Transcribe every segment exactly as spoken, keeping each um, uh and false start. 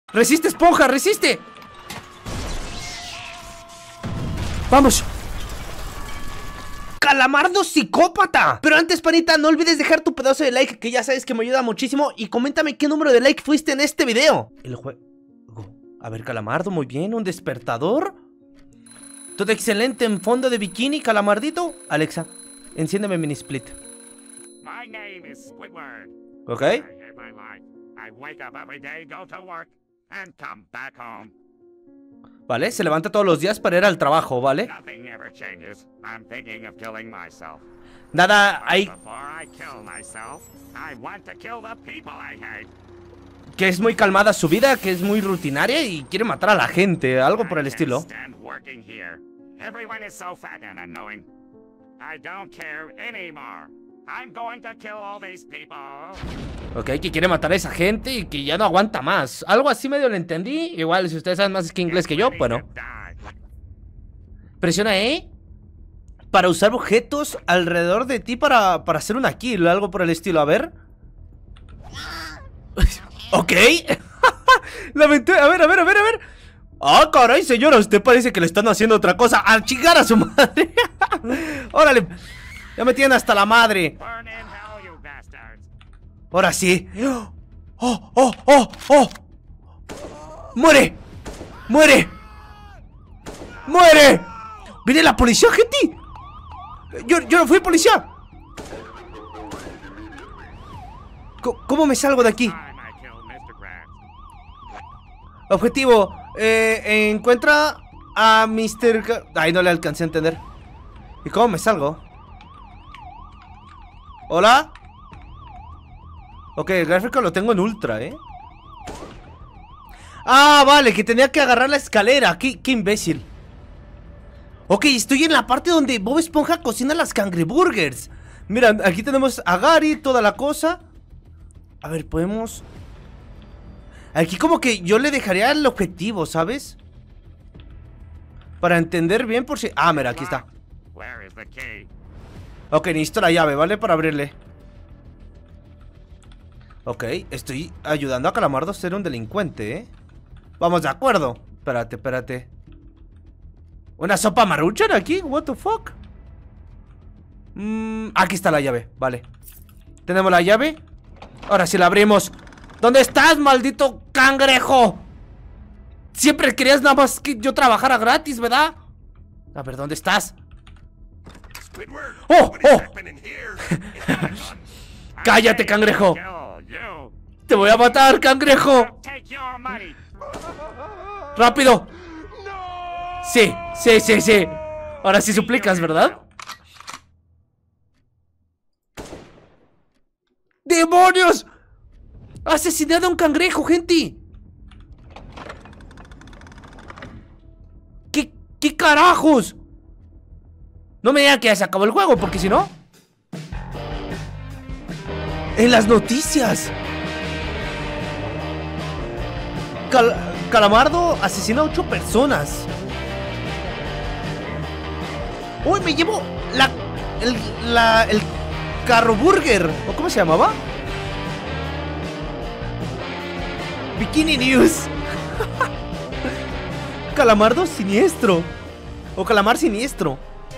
¡Resiste, esponja! ¡Resiste! ¡Vamos! ¡Calamardo psicópata! Pero antes, panita, no olvides dejar tu pedazo de like, que ya sabes que me ayuda muchísimo. Y coméntame qué número de like fuiste en este video. El juego... A ver, Calamardo, muy bien. ¿Un despertador? Todo excelente en fondo de bikini, Calamardito. Alexa, enciéndeme mini split. My name is Squidward. ¿Ok? I hate my life. I wake up every day, go to work, and come back home. Vale, se levanta todos los días para ir al trabajo, ¿vale? Nothing ever changes. I'm thinking of killing myself. Nada, But hay... before I kill myself, I want to kill the people I hate. Que es muy calmada su vida, que es muy rutinaria y quiere matar a la gente, algo por el I estilo. can't stand working here. Everyone is so fat and annoying. I don't care anymore. I'm going to kill all these people. Ok, que quiere matar a esa gente y que ya no aguanta más. Algo así medio lo entendí. Igual, si ustedes saben más que inglés que yo, bueno. Presiona E para usar objetos alrededor de ti para, para hacer una kill, algo por el estilo. A ver. Ok. La aventura. A ver, a ver, a ver, a ver. Ah, caray, señora, usted parece que le están haciendo otra cosa. A chingar a su madre. Órale. Ya me tienen hasta la madre. Burn in hell, you bastards. Ahora sí. ¡Oh, oh, oh, oh! ¡Muere! ¡Muere! ¡Muere! ¡Viene la policía, gente! Yo, yo no fui policía. ¿Cómo, cómo me salgo de aquí? Time I killed mister Krabs. Objetivo. Eh, encuentra a mister K- Ay, no le alcancé a entender. ¿Y cómo me salgo? ¿Hola? Ok, el gráfico lo tengo en ultra, ¿eh? Ah, vale, que tenía que agarrar la escalera. Qué, qué imbécil. Ok, estoy en la parte donde Bob Esponja cocina las cangreburgers. Mira, aquí tenemos a Gary, toda la cosa. A ver, podemos... Aquí como que yo le dejaría el objetivo, ¿sabes? Para entender bien por si... Ah, mira, aquí está. Where is the key? Ok, necesito la llave, ¿vale? Para abrirle. Ok, estoy ayudando a Calamardo a ser un delincuente, ¿eh? Vamos, de acuerdo. Espérate, espérate. ¿Una sopa maruchan aquí? What the fuck? Mm, aquí está la llave, vale. Tenemos la llave. Ahora sí la abrimos. ¿Dónde estás, maldito cangrejo? Siempre querías nada más que yo trabajara gratis, ¿verdad? A ver, ¿dónde estás? Squidward, ¡Oh! what is ¡Oh! happening here? It's not done. ¡Cállate, cangrejo! Kill you. ¡Te voy a matar, cangrejo! Take your money. ¡Rápido! Sí, sí, sí, sí. Ahora sí suplicas, ¿verdad? ¡Demonios! ¡Asesinado a un cangrejo, gente! ¿Qué, qué carajos? No me digan que ya se acabó el juego, porque si no... En las noticias. Cal Calamardo asesina a ocho personas. Uy, me llevo la... El... La... El carro burger. ¿O cómo se llamaba? Bikini News. Calamardo siniestro. O calamar siniestro.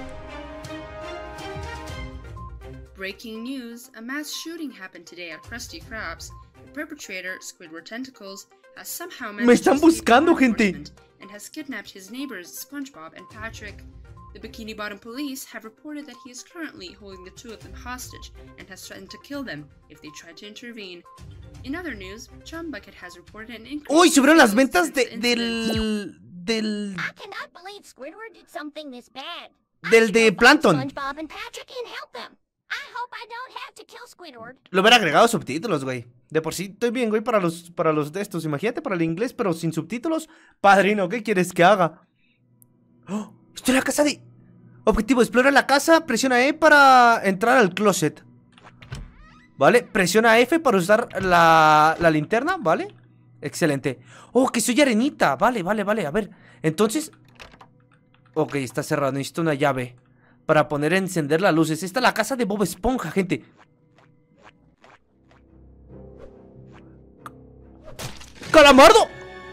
Breaking news, a mass shooting happened today at Krusty Krabs. The perpetrator, Squidward Tentacles, has somehow Me managed to están escape buscando, law gente. enforcement and has kidnapped his neighbors, SpongeBob and Patrick. The Bikini Bottom police have reported that he is currently holding the two of them hostage and has threatened to kill them if they try to intervene. In other news, Chum Bucket has reported an increase. Uy, subieron las in ventas since de, the incident. del... Del... I cannot believe Squidward did something this bad. I Del should de go find Plankton. SpongeBob and Patrick and help them. I hope I don't have to kill Squidward. Lo hubiera agregado subtítulos, güey. De por sí estoy bien, güey, para los, para los de estos. Imagínate para el inglés, pero sin subtítulos. Padrino, ¿qué quieres que haga? ¡Oh! Estoy en la casa de... Objetivo, explora la casa. Presiona E para entrar al closet. Vale, presiona F para usar la, la linterna, ¿vale? Excelente. Oh, que soy arenita. Vale, vale, vale, a ver. Entonces... Ok, está cerrado, necesito una llave para poner a encender las luces. Esta es la casa de Bob Esponja, gente. ¡Calamardo!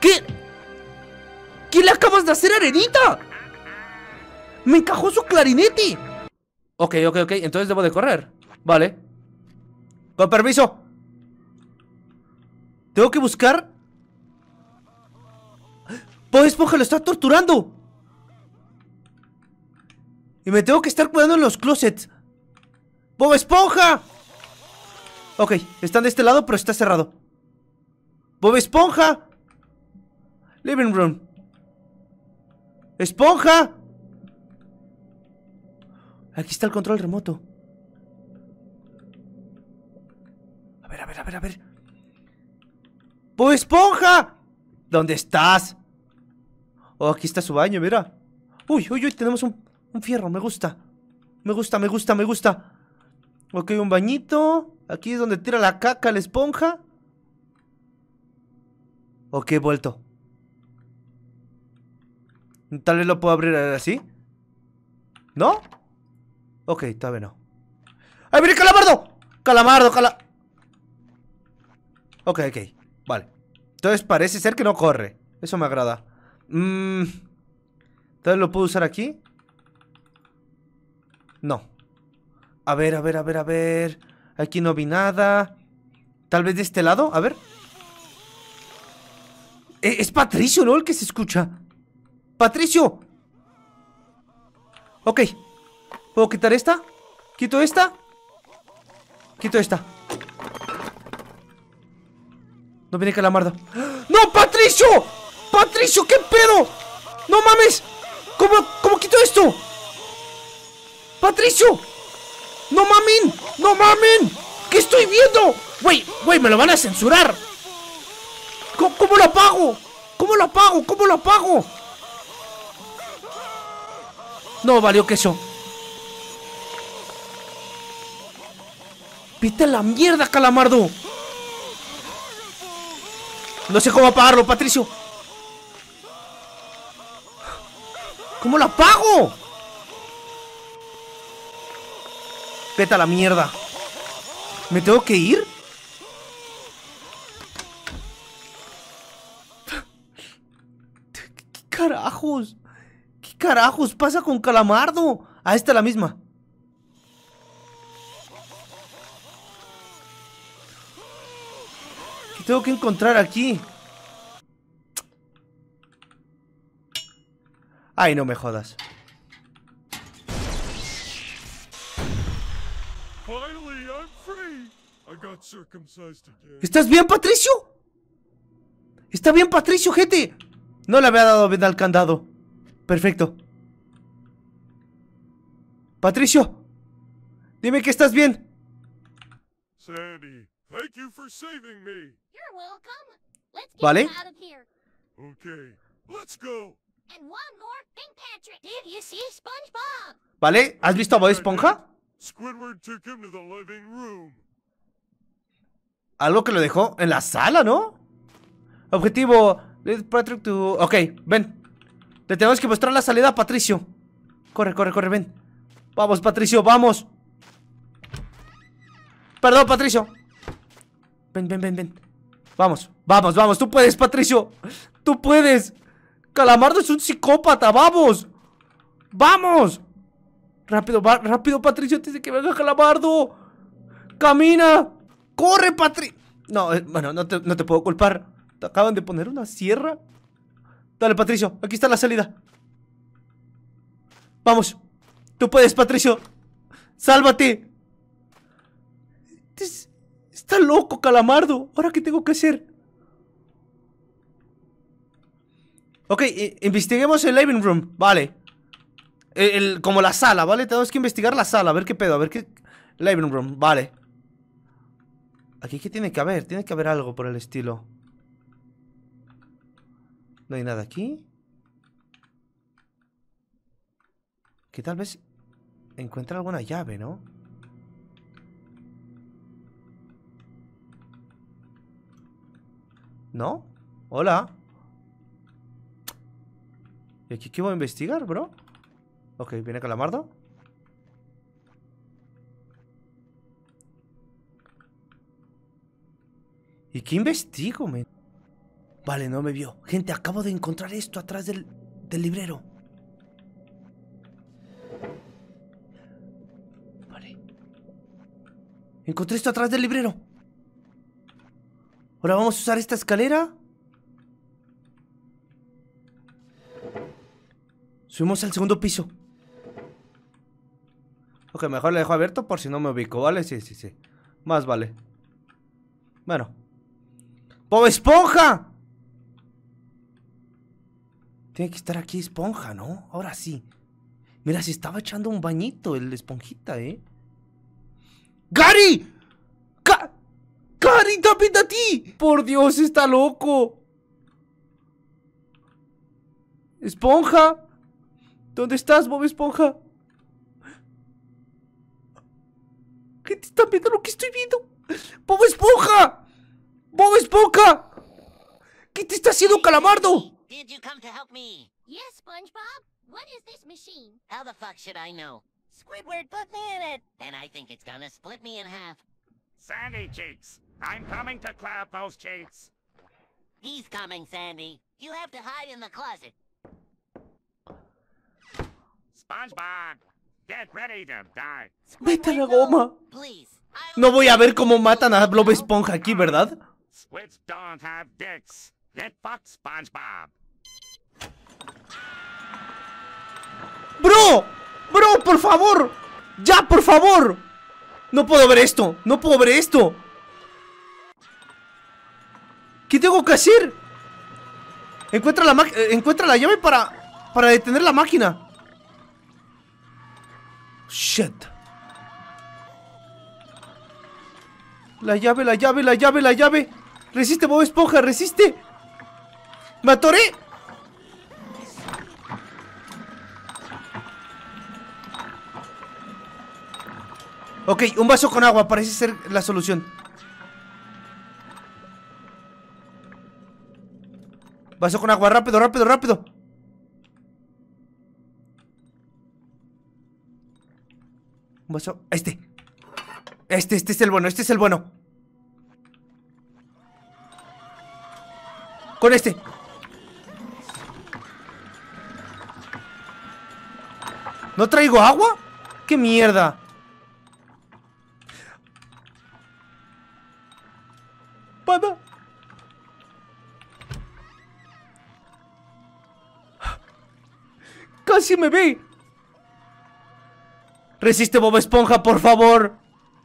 ¿Qué? ¿Qué le acabas de hacer, Arenita? Me encajó su clarinete. Ok, ok, ok, entonces debo de correr. Vale. Con permiso. Tengo que buscar. Bob Esponja lo está torturando. Y me tengo que estar cuidando en los closets. ¡Bob Esponja! Ok, están de este lado, pero está cerrado. ¡Bob Esponja! Living room. ¡Esponja! Aquí está el control remoto. A ver, a ver, a ver, a ver. ¡Bob Esponja! ¿Dónde estás? Oh, aquí está su baño, mira. Uy, uy, uy, tenemos un, un fierro, me gusta. Me gusta, me gusta, me gusta. Ok, un bañito. Aquí es donde tira la caca la esponja. Ok, he vuelto. Tal vez lo puedo abrir así. ¿No? Ok, todavía no. ¡Ahí viene Calamardo! ¡Calamardo, cala! Ok, ok, vale. Entonces parece ser que no corre. Eso me agrada. Mmm. ¿Entonces lo puedo usar aquí? No. A ver, a ver, a ver, a ver. Aquí no vi nada. Tal vez de este lado, a ver. Eh, Es Patricio, ¿no? El que se escucha. ¡Patricio! Ok. ¿Puedo quitar esta? ¿Quito esta? Quito esta. No viene Calamardo. ¡No, Patricio! ¡Patricio, qué pedo! ¡No mames! ¿Cómo, cómo quito esto? ¡Patricio! ¡No mamen! ¡No mamen! ¿Qué estoy viendo? Güey, güey, me lo van a censurar. ¿Cómo, cómo lo apago? ¿Cómo lo apago? ¿Cómo lo apago? No, valió queso. ¡Vete a la mierda, Calamardo! No sé cómo apagarlo, Patricio. ¿Cómo lo apago? Vete a la mierda. ¿Me tengo que ir? ¿Qué carajos? ¿Qué carajos pasa con Calamardo? Ah, esta es la misma. ¿Qué tengo que encontrar aquí? Ay, no me jodas. Finally, I'm free. I got circumcised again. ¿Estás bien, Patricio? ¿Está bien, Patricio, gente? No le había dado bien al candado. Perfecto. Patricio, dime que estás bien. Sandy, thank you for saving me. You're welcome. Let's get Vale. him out of here. Okay, let's go. And one more thing, Patrick. Did you see SpongeBob? ¿Vale? ¿Has visto a Bob Esponja? Squidward took him to the living room. Algo que lo dejó en la sala, ¿no? Objetivo, lead Patrick to... Ok, ven. Le tenemos que mostrar la salida a Patricio. Corre, corre, corre, ven. Vamos, Patricio, vamos. Perdón, Patricio. Ven, ven, ven, ven. Vamos, vamos, vamos, tú puedes, Patricio. Tú puedes. Calamardo es un psicópata, vamos. Vamos. Rápido, va, rápido, Patricio, antes de que venga Calamardo. Camina. Corre, Patri... No, eh, bueno, no te, no te puedo culpar. Te acaban de poner una sierra. Dale, Patricio, aquí está la salida. Vamos. Tú puedes, Patricio. Sálvate. Es- Está loco, Calamardo. ¿Ahora qué tengo que hacer? Ok, eh, investiguemos el living room. Vale. El, el- como la sala, ¿vale? Tenemos que investigar la sala. A ver qué pedo, a ver qué... Living room, vale. Aquí, ¿qué tiene que haber? Tiene que haber algo por el estilo. No hay nada aquí. Que tal vez encuentre alguna llave, ¿no? ¿No? Hola. ¿Y aquí qué voy a investigar, bro? Ok, viene Calamardo. ¿Y qué investigo, men? Vale, no me vio. Gente, acabo de encontrar esto atrás del, del librero. Vale. Encontré esto atrás del librero. Ahora vamos a usar esta escalera. Subimos al segundo piso. Ok, mejor le dejo abierto por si no me ubico, ¿vale? Sí, sí, sí. Más vale. Bueno. ¡Bob Esponja! Tiene que estar aquí Esponja, ¿no? Ahora sí. Mira, se estaba echando un bañito el Esponjita, ¿eh? ¡Gary! ¡Ga ¡Gary, tapita a ti! ¡Por Dios, está loco! ¡Esponja! ¿Dónde estás, Bob Esponja? ¿Qué te está viendo lo que estoy viendo? ¡Bob Esponja! ¡Bob Esponja! ¿Qué te está haciendo, Calamardo? Did you come to help me? Yes, SpongeBob. What is this machine? How the fuck should I know? Squidward put me in it. Then I think it's gonna split me in half. Sandy cheeks, I'm coming to clap those cheeks. He's coming, Sandy. You have to hide in the closet. SpongeBob, get ready to die. Vete a la goma. Please. No voy a ver cómo matan a Bob Esponja aquí, ¿verdad? Squids don't have dicks. Get fucked, SpongeBob. ¡Bro! ¡Bro, por favor! ¡Ya, por favor! No puedo ver esto. No puedo ver esto. ¿Qué tengo que hacer? Encuentra la, encuentra la llave para, para detener la máquina. Shit. La llave, la llave, la llave, la llave. Resiste, Bob Esponja, resiste. ¡Me atoré! Ok, un vaso con agua parece ser la solución. Vaso con agua, rápido, rápido, rápido. Un vaso, este. Este, este es el bueno, este es el bueno. Con este. ¿No traigo agua? ¡Qué mierda! ¡Panda! ¡Casi me ve! Resiste, Bob Esponja, por favor.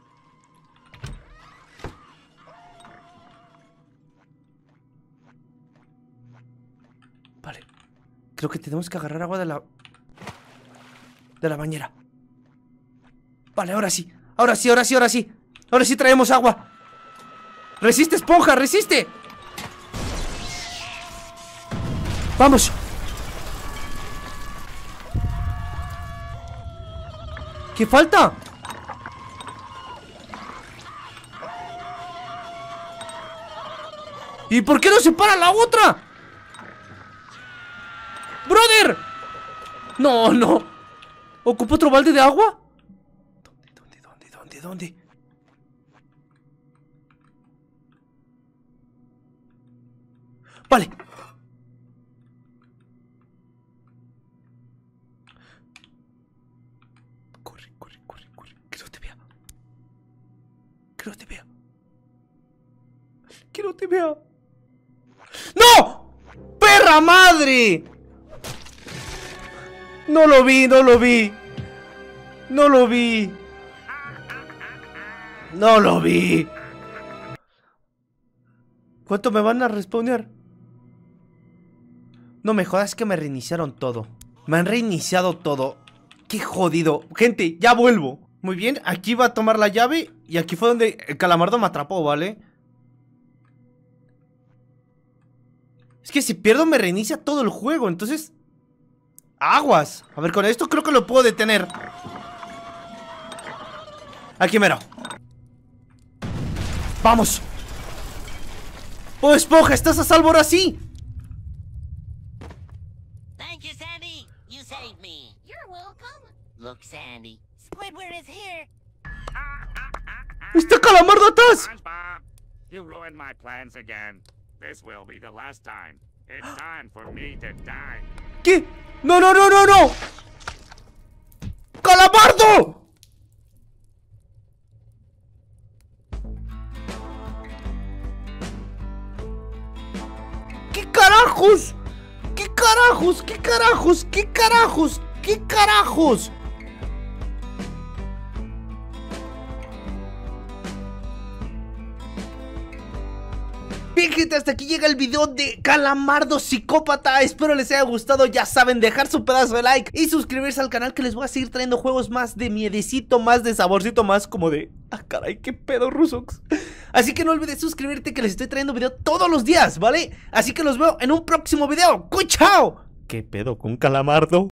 Vale. Creo que tenemos que agarrar agua de la... de la bañera. Vale, ahora sí. Ahora sí, ahora sí, ahora sí. Ahora sí traemos agua. ¡Resiste, Esponja! ¡Resiste! ¡Vamos! ¿Qué falta? ¿Y por qué no se para la otra? ¡Brother! No, no. ¿Ocupo otro balde de agua? ¿Dónde, dónde, dónde, dónde, dónde? Vale. Corre, corre, corre, corre. Que no te vea. Que no te vea. Que no te vea. ¡No! ¡Perra madre! No lo vi, no lo vi. No lo vi. No lo vi. ¿Cuánto me van a responder? No me jodas que me reiniciaron todo. Me han reiniciado todo. Qué jodido. Gente, ya vuelvo. Muy bien, aquí va a tomar la llave. Y aquí fue donde el Calamardo me atrapó, ¿vale? Es que si pierdo me reinicia todo el juego. Entonces... aguas. A ver, con esto creo que lo puedo detener. Aquí mero. ¡Vamos! ¡Oh, Esponja! ¡Estás a salvo ahora sí! Thank you, Sandy. You saved me. You're welcome. Look, Sandy. Squidward is here. ¡Está Calamardo atrás! SpongeBob, you ruined my plans again. This will be the last time. It's time for me to die. ¿Qué? ¡No, no, no, no, no! ¡Calamardo! ¿Qué carajos? ¿Qué carajos? ¿Qué carajos? ¿Qué carajos? ¿Qué carajos? Bien, gente, hasta aquí llega el video de Calamardo Psicópata. Espero les haya gustado. Ya saben, dejar su pedazo de like y suscribirse al canal, que les voy a seguir trayendo juegos más de miedecito, más de saborcito, más como de... ¡Ah, caray! ¡Qué pedo, Rusox! Así que no olvides suscribirte, que les estoy trayendo video todos los días, ¿vale? Así que los veo en un próximo video. ¡Cu chao! ¿Qué pedo con Calamardo?